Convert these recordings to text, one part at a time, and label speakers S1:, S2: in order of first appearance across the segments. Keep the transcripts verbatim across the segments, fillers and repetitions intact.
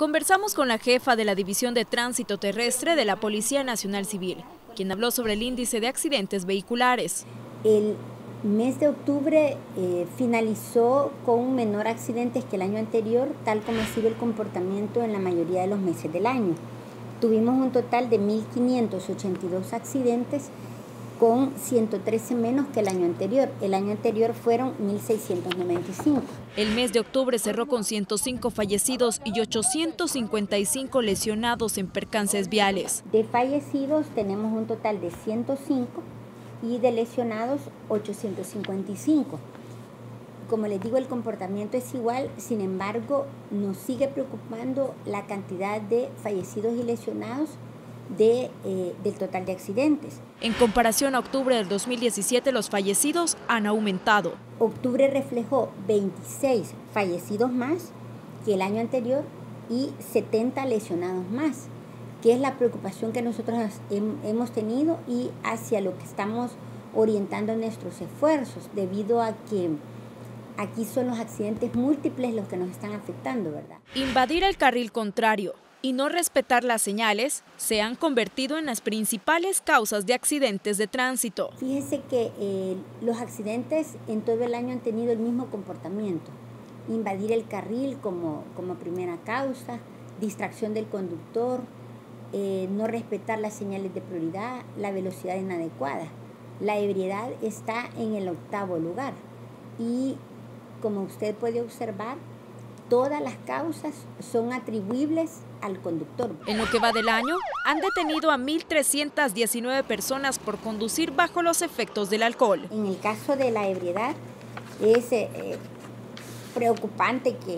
S1: Conversamos con la jefa de la División de Tránsito Terrestre de la Policía Nacional Civil, quien habló sobre el índice de accidentes vehiculares.
S2: El mes de octubre eh, finalizó con menor accidentes que el año anterior, tal como ha sido el comportamiento en la mayoría de los meses del año. Tuvimos un total de mil quinientos ochenta y dos accidentes, con ciento trece menos que el año anterior. El año anterior fueron mil seiscientos noventa y cinco.
S1: El mes de octubre cerró con ciento cinco fallecidos y ochocientos cincuenta y cinco lesionados en percances viales.
S2: De fallecidos tenemos un total de ciento cinco y de lesionados ochocientos cincuenta y cinco. Como les digo, el comportamiento es igual, sin embargo, nos sigue preocupando la cantidad de fallecidos y lesionados De, eh, del total de accidentes.
S1: En comparación a octubre del dos mil diecisiete, los fallecidos han aumentado.
S2: Octubre reflejó veintiséis fallecidos más que el año anterior y setenta lesionados más, que es la preocupación que nosotros hemos tenido y hacia lo que estamos orientando nuestros esfuerzos, debido a que aquí son los accidentes múltiples los que nos están afectando, ¿verdad?
S1: Invadir el carril contrario y no respetar las señales se han convertido en las principales causas de accidentes de tránsito.
S2: Fíjese que eh, los accidentes en todo el año han tenido el mismo comportamiento. Invadir el carril como, como primera causa, distracción del conductor, eh, no respetar las señales de prioridad, la velocidad inadecuada. La ebriedad está en el octavo lugar y, como usted puede observar, todas las causas son atribuibles al conductor.
S1: En lo que va del año, han detenido a mil trescientas diecinueve personas por conducir bajo los efectos del alcohol.
S2: En el caso de la ebriedad, es eh, preocupante que,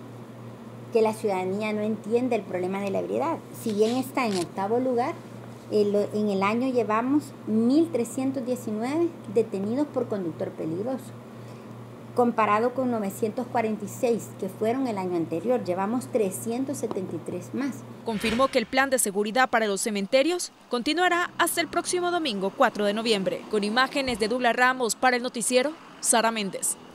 S2: que la ciudadanía no entienda el problema de la ebriedad. Si bien está en octavo lugar, el, en el año llevamos mil trescientos diecinueve detenidos por conductor peligroso. Comparado con novecientos cuarenta y seis que fueron el año anterior, llevamos trescientos setenta y tres más.
S1: Confirmó que el plan de seguridad para los cementerios continuará hasta el próximo domingo cuatro de noviembre. Con imágenes de Douglas Ramos para el noticiero, Sara Méndez.